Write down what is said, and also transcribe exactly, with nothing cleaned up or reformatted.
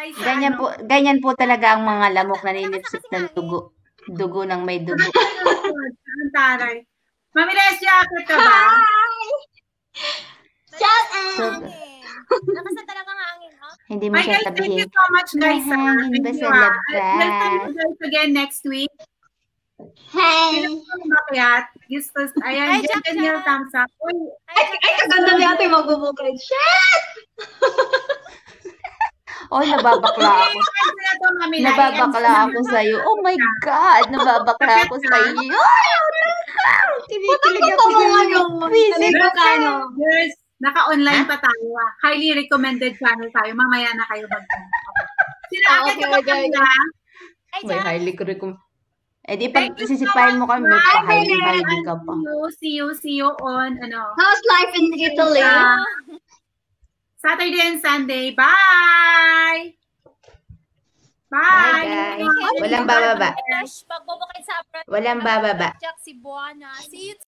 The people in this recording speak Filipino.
Ay, sa Ganyan ano? po, ganyan po talaga ang mga lamok na ninipsip ng dugo. Dugo ng may dugo. Ang taray. Mami Leslie, akit ka ba? Hi! Shout So, out! Lakas na talaga ng hangin, ha? hindi mo Hi siya guys, thank sabihin, you so much guys. ah. mahangin Thank ba you sa ha. labas? Welcome you guys again next week. Hey! Sino po umakyat? Gustos, ayan, Hi, Jen Jack Daniel, Jack. thumbs up. Uy, Ay, ay, kaganda ni ate magbubukay. Shit! Oy, nababakla ako. ay, sila to, Mami Lai. Nababakla ako sa iyo. Oh my God, nababakla ako sa iyo. Kinikilig ako. Ano ano? Visit Ano ka, ano? Girls, naka-online pa tayo. ah. Highly recommended channel tayo. Mamaya na kayo mag Sila Ah, akit okay, ka ba okay. kanila? Ay, May Jack. highly curriculum. Eh di pag Thank you so sisipahin mo kami, may much, pa-highly Mami. highly ka pa. See you, see you, see you on, ano, How's life in Italy? uh, Saturday and Sunday. Bye! Bye, Bye! guys. Walang bababa. Flash, pagbubukay sa abroad. Walang bababa. Jack, si Buana. See you